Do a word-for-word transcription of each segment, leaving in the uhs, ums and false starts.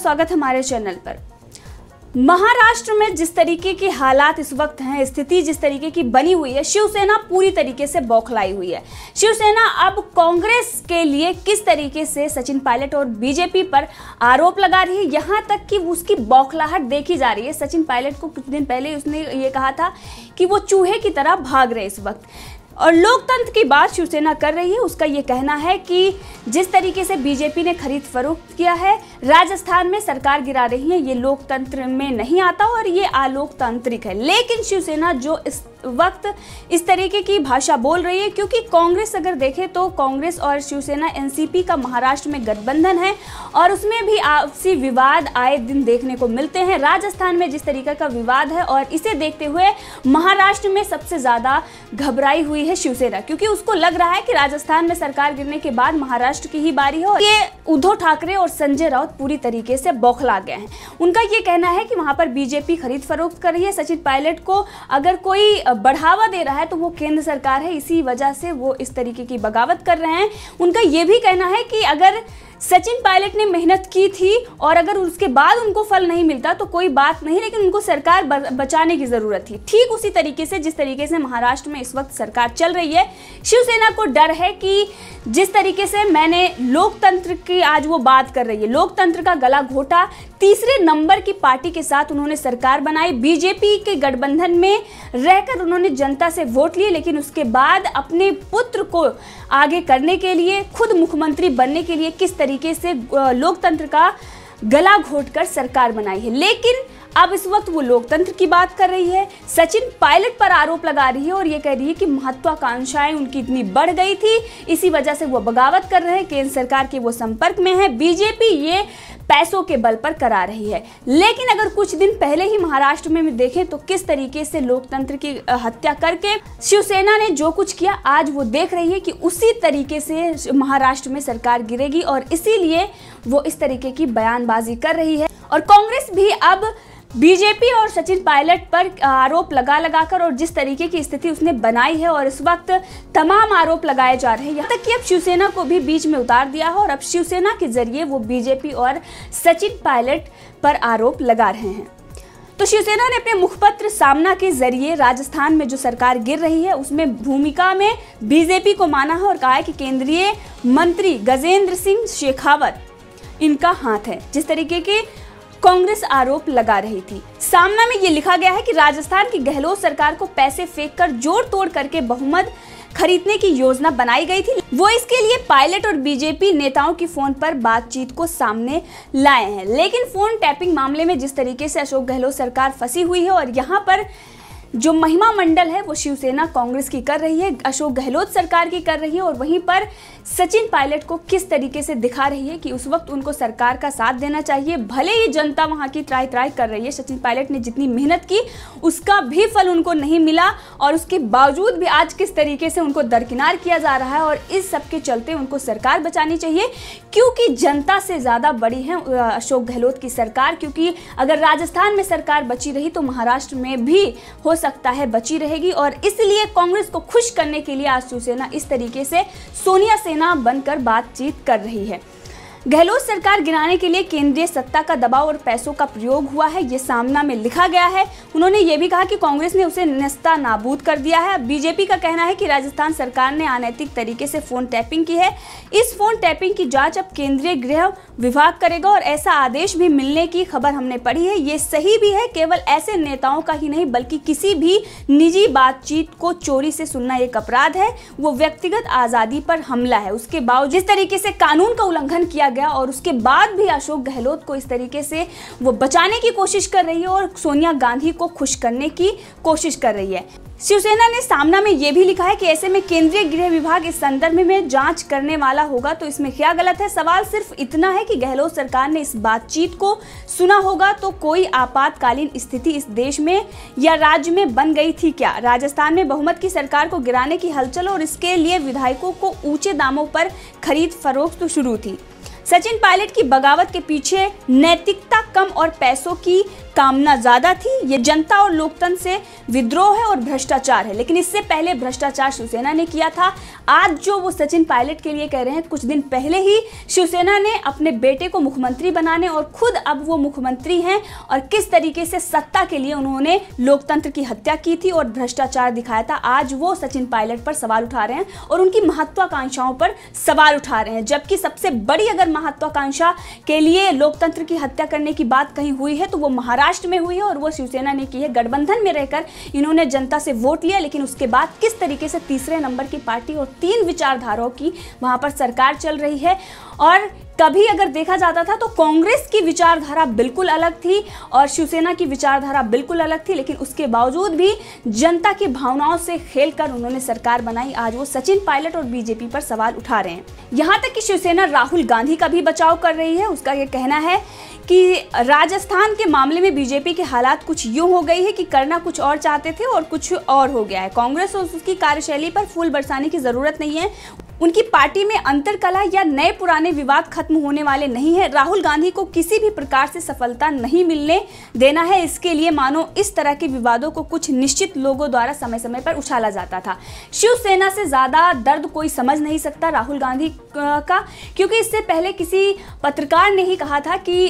स्वागत है हमारे चैनल पर। महाराष्ट्र में जिस तरीके के हालात इस वक्त हैं, स्थिति जिस तरीके की बनी हुई है, शिवसेना पूरी तरीके से बौखलाई हुई है। शिवसेना अब कांग्रेस के लिए किस तरीके से सचिन पायलट और बीजेपी पर आरोप लगा रही है, यहां तक कि उसकी बौखलाहट देखी जा रही है। सचिन पायलट को कुछ दिन पहले उसने ये कहा था कि वो चूहे की तरह भाग रहे इस वक्त, और लोकतंत्र की बात शिवसेना कर रही है। उसका ये कहना है कि जिस तरीके से बीजेपी ने खरीद फरोख्त किया है, राजस्थान में सरकार गिरा रही है, ये लोकतंत्र में नहीं आता और ये अलोकतांत्रिक है। लेकिन शिवसेना जो इस वक्त इस तरीके की भाषा बोल रही है, क्योंकि कांग्रेस अगर देखें तो कांग्रेस और शिवसेना एनसीपी का महाराष्ट्र में गठबंधन है और उसमें भी आपसी विवाद आए दिन देखने को मिलते हैं। राजस्थान में जिस तरीके का विवाद है और इसे देखते हुए महाराष्ट्र में सबसे ज्यादा घबराई हुई है शिवसेना, क्योंकि उसको लग रहा है कि राजस्थान में सरकार गिरने के बाद महाराष्ट्र की ही बारी है और ये उद्धव ठाकरे और संजय राउत पूरी तरीके से बौखला गए हैं। उनका ये कहना है कि वहां पर बीजेपी खरीद फरोख्त कर रही है। सचिन पायलट को अगर कोई बढ़ावा दे रहा है तो वो केंद्र सरकार है, इसी वजह से वो इस तरीके की बगावत कर रहे हैं। उनका ये भी कहना है कि अगर सचिन पायलट ने मेहनत की थी और अगर उसके बाद उनको फल नहीं मिलता तो कोई बात नहीं, लेकिन उनको सरकार बचाने की जरूरत थी। ठीक उसी तरीके से जिस तरीके से महाराष्ट्र में इस वक्त सरकार चल रही है, शिवसेना को डर है कि जिस तरीके से मैंने लोकतंत्र की आज वो बात कर रही है, लोकतंत्र का गला घोटा, तीसरे नंबर की पार्टी के साथ उन्होंने सरकार बनाई, बीजेपी के गठबंधन में रहकर उन्होंने जनता से वोट लिए, लेकिन उसके बाद अपने पुत्र को आगे करने के लिए, खुद मुख्यमंत्री बनने के लिए किस तरीके से लोकतंत्र का गला घोटकर सरकार बनाई है। लेकिन अब इस वक्त वो लोकतंत्र की बात कर रही है, सचिन पायलट पर आरोप लगा रही है और ये कह रही है कि महत्वाकांक्षाएं उनकी इतनी बढ़ गई थी, इसी वजह से वो बगावत कर रहे हैं, केंद्र सरकार के वो संपर्क में है, बीजेपी ये पैसों के बल पर करा रही है। लेकिन अगर कुछ दिन पहले ही महाराष्ट्र में देखें तो किस तरीके से लोकतंत्र की हत्या करके शिवसेना ने जो कुछ किया, आज वो देख रही है कि उसी तरीके से महाराष्ट्र में सरकार गिरेगी और इसीलिए वो इस तरीके की बयानबाजी कर रही है। और कांग्रेस भी अब बीजेपी और सचिन पायलट पर आरोप लगा लगाकर और जिस तरीके की स्थिति उसने बनाई है और इस वक्त तमाम आरोप लगाए जा रहे हैं, यहाँ तक कि अब शिवसेना को भी बीच में उतार दिया है और अब शिवसेना के जरिए वो बीजेपी और सचिन पायलट पर आरोप लगा रहे हैं। तो शिवसेना ने अपने मुखपत्र सामना के जरिए राजस्थान में जो सरकार गिर रही है उसमें भूमिका में बीजेपी को माना है और कहा है कि केंद्रीय मंत्री गजेंद्र सिंह शेखावत इनका हाथ है। जिस तरीके के कांग्रेस आरोप लगा रही थी, सामना में ये लिखा गया है कि राजस्थान की गहलोत सरकार को पैसे फेंककर जोड़ तोड़ करके बहुमत खरीदने की योजना बनाई गई थी। वो इसके लिए पायलट और बीजेपी नेताओं की फोन पर बातचीत को सामने लाए हैं। लेकिन फोन टैपिंग मामले में जिस तरीके से अशोक गहलोत सरकार फंसी हुई है और यहाँ पर जो महिमा मंडल है वो शिवसेना कांग्रेस की कर रही है, अशोक गहलोत सरकार की कर रही है, और वहीं पर सचिन पायलट को किस तरीके से दिखा रही है कि उस वक्त उनको सरकार का साथ देना चाहिए। भले ही जनता वहां की ट्राई ट्राई कर रही है, सचिन पायलट ने जितनी मेहनत की उसका भी फल उनको नहीं मिला और उसके बावजूद भी आज किस तरीके से उनको दरकिनार किया जा रहा है और इस सब के चलते उनको सरकार बचानी चाहिए, क्योंकि जनता से ज्यादा बड़ी है अशोक गहलोत की सरकार। क्योंकि अगर राजस्थान में सरकार बची रही तो महाराष्ट्र में भी हो सकता है बची रहेगी और इसलिए कांग्रेस को खुश करने के लिए आज शिवसेना इस तरीके से सोनिया सेना बनकर बातचीत कर रही है। गहलोत सरकार गिराने के लिए केंद्रीय सत्ता का दबाव और पैसों का प्रयोग हुआ है, ये सामना में लिखा गया है। उन्होंने ये भी कहा कि कांग्रेस ने उसे नेस्ता नाबूद कर दिया है। बीजेपी का कहना है कि राजस्थान सरकार ने अनैतिक तरीके से फोन टैपिंग की है। इस फोन टैपिंग की जांच अब केंद्रीय गृह विभाग करेगा और ऐसा आदेश भी मिलने की खबर हमने पढ़ी है। ये सही भी है, केवल ऐसे नेताओं का ही नहीं बल्कि किसी भी निजी बातचीत को चोरी से सुनना एक अपराध है, वो व्यक्तिगत आजादी पर हमला है। उसके बावजूद जिस तरीके से कानून का उल्लंघन किया गया और उसके बाद भी अशोक गहलोत को इस तरीके से वो बचाने की कोशिश कर रही है और सोनिया गांधी को खुश करने की कोशिश कर रही है। शिवसेना ने सामना में यह भी लिखा है कि ऐसे में केंद्रीय गृह विभाग इस संदर्भ में जांच करने वाला होगा, तो इसमें क्या गलत है। सवाल सिर्फ इतना है कि गहलोत सरकार ने इस बातचीत को सुना होगा तो कोई आपातकालीन स्थिति इस देश में या राज्य में बन गई थी क्या? राजस्थान में बहुमत की सरकार को गिराने की हलचल और इसके लिए विधायकों को ऊंचे दामों पर खरीद फरोख्त तो शुरू थी। सचिन पायलट की बगावत के पीछे नैतिकता कम और पैसों की कामना ज्यादा थी, ये जनता और लोकतंत्र से विद्रोह है और भ्रष्टाचार है। लेकिन इससे पहले भ्रष्टाचार शिवसेना ने किया था। आज जो वो सचिन पायलट के लिए कह रहे हैं, कुछ दिन पहले ही शिवसेना ने अपने बेटे को मुख्यमंत्री बनाने और खुद अब वो मुख्यमंत्री हैं और किस तरीके से सत्ता के लिए उन्होंने लोकतंत्र की हत्या की थी और भ्रष्टाचार दिखाया था, आज वो सचिन पायलट पर सवाल उठा रहे हैं और उनकी महत्वाकांक्षाओं पर सवाल उठा रहे हैं। जबकि सबसे बड़ी अगर महत्वाकांक्षा के लिए लोकतंत्र की हत्या करने की बात कहीं हुई है तो वो महाराष्ट्र में हुई है और वो शिवसेना ने की है। गठबंधन में रहकर इन्होंने जनता से वोट लिया, लेकिन उसके बाद किस तरीके से तीसरे नंबर की पार्टी और तीन विचारधाराओं की वहां पर सरकार चल रही है। और कभी अगर देखा जाता था तो कांग्रेस की विचारधारा बिल्कुल अलग थी और शिवसेना की विचारधारा बिल्कुल अलग थी, लेकिन उसके बावजूद भी जनता की भावनाओं से खेलकर उन्होंने सरकार बनाई। आज वो सचिन पायलट और बीजेपी पर सवाल उठा रहे हैं। यहां तक कि शिवसेना राहुल गांधी का भी बचाव कर रही है। उसका ये कहना है कि राजस्थान के मामले में बीजेपी के हालात कुछ यूं हो गई है कि करना कुछ और चाहते थे और कुछ और हो गया है। कांग्रेस और उसकी कार्यशैली पर फूल बरसाने की जरूरत नहीं है। उनकी पार्टी में अंतरकलह या नए पुराने विवाद खत्म होने वाले नहीं है। राहुल गांधी को किसी भी प्रकार से सफलता नहीं मिलने देना है। इसके लिए मानो इस तरह के विवादों को कुछ निश्चित लोगों द्वारा समय समय पर उछाला जाता था। शिवसेना से ज्यादा दर्द कोई समझ नहीं सकता राहुल गांधी का, क्योंकि इससे पहले किसी पत्रकार ने ही कहा था कि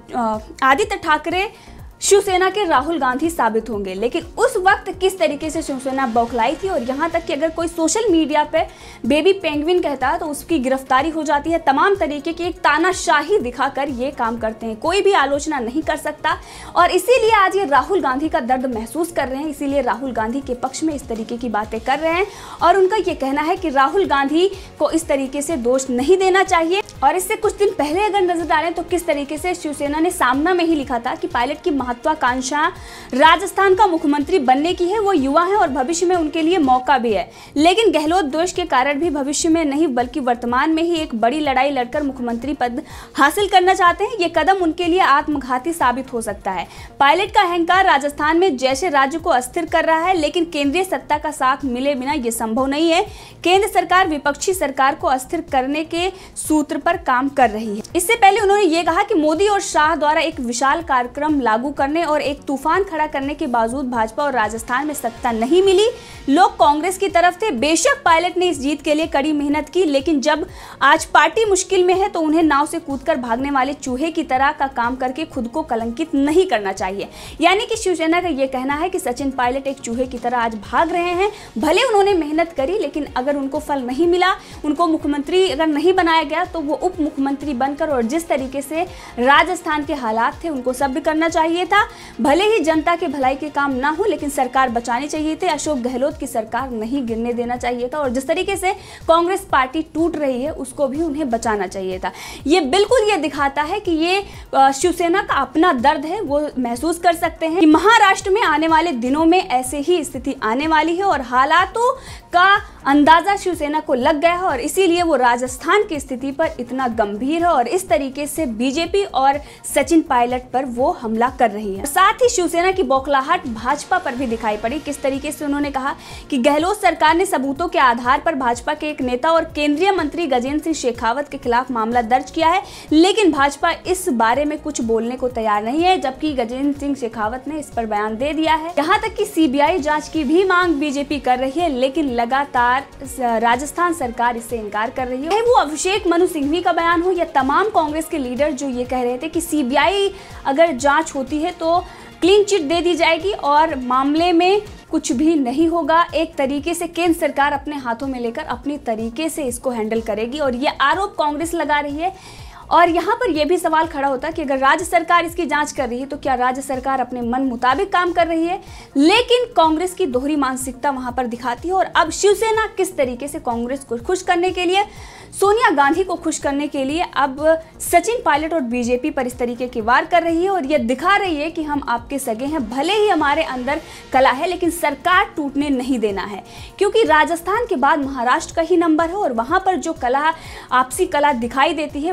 आदित्य ठाकरे शिवसेना के राहुल गांधी साबित होंगे। लेकिन उस वक्त किस तरीके से शिवसेना बौखलाई थी और यहाँ तक कि अगर कोई सोशल मीडिया पे बेबी पेंगुइन कहता है तो उसकी गिरफ्तारी हो जाती है। तमाम तरीके की एक तानाशाही दिखाकर ये काम करते हैं, कोई भी आलोचना नहीं कर सकता। और इसीलिए आज ये राहुल गांधी का दर्द महसूस कर रहे हैं, इसीलिए राहुल गांधी के पक्ष में इस तरीके की बातें कर रहे हैं। और उनका ये कहना है कि राहुल गांधी को इस तरीके से दोष नहीं देना चाहिए। और इससे कुछ दिन पहले अगर नजर डालें तो किस तरीके से शिवसेना ने सामना में ही लिखा था कि पायलट की महत्वाकांक्षा राजस्थान का मुख्यमंत्री बनने की है। वो युवा है और भविष्य में उनके लिए मौका भी है, लेकिन गहलोत दोष के कारण भी भविष्य में नहीं बल्कि वर्तमान में ही एक बड़ी लड़ाई लड़कर मुख्यमंत्री पद हासिल करना चाहते हैं। ये कदम उनके लिए आत्मघाती साबित हो सकता है। पायलट का अहंकार राजस्थान में जैसे राज्य को अस्थिर कर रहा है, लेकिन केंद्रीय सत्ता का साथ मिले बिना यह संभव नहीं है। केंद्र सरकार विपक्षी सरकार को अस्थिर करने के सूत्र पर काम कर रही है। इससे पहले उन्होंने ये कहा कि मोदी और शाह द्वारा एक विशाल कार्यक्रम लागू करने और एक तूफान खड़ा करने के बावजूद भाजपा और राजस्थान में सत्ता नहीं मिली। लोग कांग्रेस की तरफ थे। बेशक पायलट ने इस जीत के लिए कड़ी मेहनत की, लेकिन जब आज पार्टी मुश्किल में है तो उन्हें नाव से कूदकर भागने वाले चूहे की तरह का काम करके खुद को कलंकित नहीं करना चाहिए। यानी कि शिवसेना का यह कहना है कि सचिन पायलट एक चूहे की तरह आज भाग रहे हैं। भले उन्होंने मेहनत करी, लेकिन अगर उनको फल नहीं मिला, उनको मुख्यमंत्री अगर नहीं बनाया गया तो वो उप मुख्यमंत्री बनकर और जिस तरीके से राजस्थान के हालात थे उनको सभ्य करना चाहिए था। भले ही जनता के भलाई के काम ना हो, लेकिन सरकार बचानी चाहिए थे। अशोक गहलोत की सरकार नहीं गिरने देना चाहिए था और जिस तरीके से कांग्रेस पार्टी टूट रही है उसको भी उन्हें बचाना चाहिए था। ये बिल्कुल ये दिखाता है कि ये शिवसेना का अपना दर्द है, वो महसूस कर सकते हैं कि महाराष्ट्र में आने वाले दिनों में ऐसे ही स्थिति आने वाली है और हालातों का अंदाजा शिवसेना को लग गया है और इसीलिए वो राजस्थान की स्थिति पर इतना गंभीर है और इस तरीके से बीजेपी और सचिन पायलट पर वो हमला कर रही है। साथ ही शिवसेना की बौखलाहट भाजपा पर भी दिखाई पड़ी। किस तरीके से उन्होंने कहा कि गहलोत सरकार ने सबूतों के आधार पर भाजपा के एक नेता और केंद्रीय मंत्री गजेंद्र सिंह शेखावत के खिलाफ मामला दर्ज किया है, लेकिन भाजपा इस बारे में कुछ बोलने को तैयार नहीं है, जबकि गजेंद्र सिंह शेखावत ने इस पर बयान दे दिया है। यहाँ तक कि सीबीआई जांच की भी मांग बीजेपी कर रही है, लेकिन लगातार राजस्थान सरकार इससे इनकार कर रही है। वो अभिषेक मनु सिंघवी का बयान हो या तमाम कांग्रेस के लीडर जो ये कह रहे थे कि सीबीआई अगर जांच होती है तो क्लीन चिट दे दी जाएगी और मामले में कुछ भी नहीं होगा। एक तरीके से केंद्र सरकार अपने हाथों में लेकर अपनी तरीके से इसको हैंडल करेगी और ये आरोप कांग्रेस लगा रही है। और यहाँ पर यह भी सवाल खड़ा होता है कि अगर राज्य सरकार इसकी जांच कर रही है तो क्या राज्य सरकार अपने मन मुताबिक काम कर रही है? लेकिन कांग्रेस की दोहरी मानसिकता वहां पर दिखाती है और अब शिवसेना किस तरीके से कांग्रेस को खुश करने के लिए, सोनिया गांधी को खुश करने के लिए अब सचिन पायलट और बीजेपी पर इस तरीके की वार कर रही है और यह दिखा रही है कि हम आपके सगे हैं। भले ही हमारे अंदर कला है, लेकिन सरकार टूटने नहीं देना है, क्योंकि राजस्थान के बाद महाराष्ट्र का ही नंबर है और वहां पर जो कला, आपसी कला दिखाई देती है, वहां पर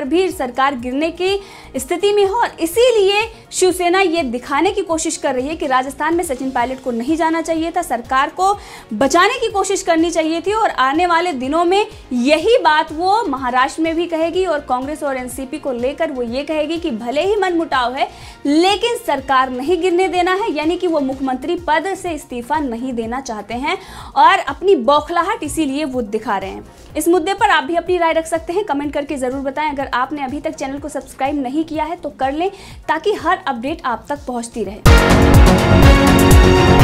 पर भी सरकार गिरने की स्थिति में हो, और इसीलिए शिवसेना ये दिखाने की कोशिश कर रही है कि राजस्थान में सचिन पायलट को नहीं जाना चाहिए था, सरकार को बचाने की कोशिश करनी चाहिए थी। और आने वाले दिनों में यही बात वो महाराष्ट्र में भी कहेगी और कांग्रेस और एनसीपी को लेकर वो ये कहेगी कि भले ही मनमुटाव है लेकिन सरकार नहीं गिरने देना है, यानी कि वो मुख्यमंत्री पद से इस्तीफा नहीं देना चाहते हैं और अपनी बौखलाहट इसीलिए वो दिखा रहे हैं। इस मुद्दे पर आप भी अपनी राय रख सकते हैं, कमेंट करके जरूर बताएं। अगर आपने अभी तक चैनल को सब्सक्राइब नहीं किया है तो कर लें ताकि हर अपडेट आप तक पहुंचती रहे।